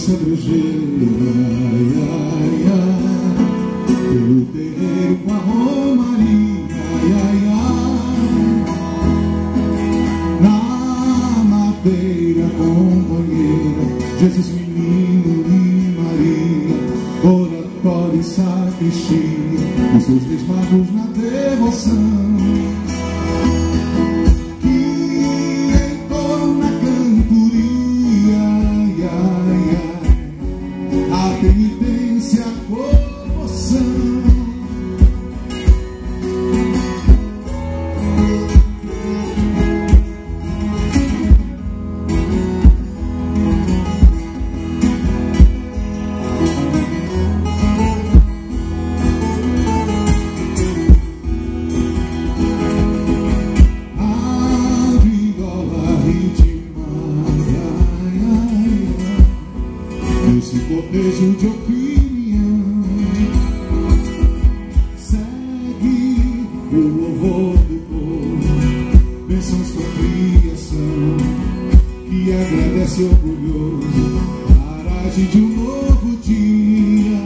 se abrejeira, ai, ai, ai, pelo terreiro com a romaria, ai, ai, ai, na madeira companheira, Jesus menino e Maria, oratório e sacristia, os seus três magos na devoção. Penitência, comoção. A viola ritma, ai, ai, ai, esse cortejo de opinião segue o louvor do povo, bênçãos com a criação que agradece orgulhoso a aragem de um novo dia,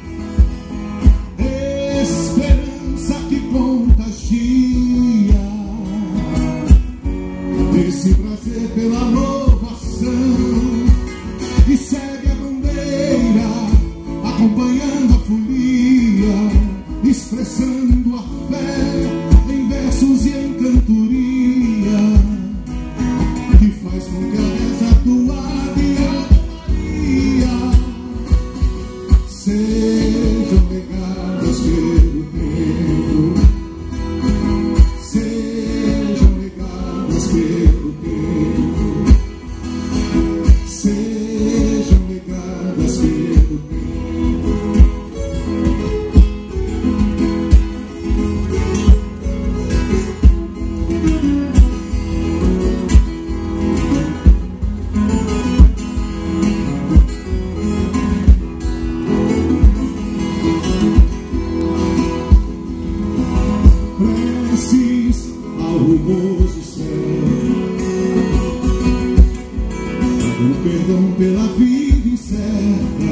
esperança que contagia, esse prazer pela louvação, e segue a bandeira, acompanhando a folia, expressando a fé em versos e em cantoria, que faz com que a reza do Ave Maria sejam legadas pelo tempo, sejam legadas pelo tempo, sejam legadas pelo tempo. Preces ao rumoso céu, o perdão pela vida incerta,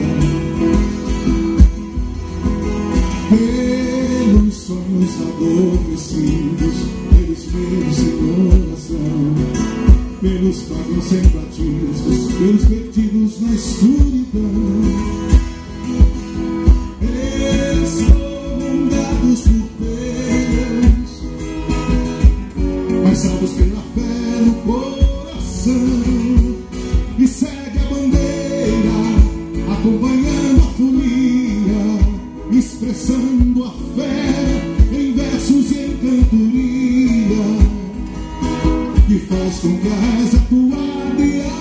pelos sonhos adormecidos, pelos medos sem oração, pelos pagãos sem batismos, pelos perdidos na escuridão, excomungados por Deus, mas salvos pela fé no coração, e segue a bandeira, acompanhando a folia, expressando a fé em versos e em cantoria, que faz com que a reza tua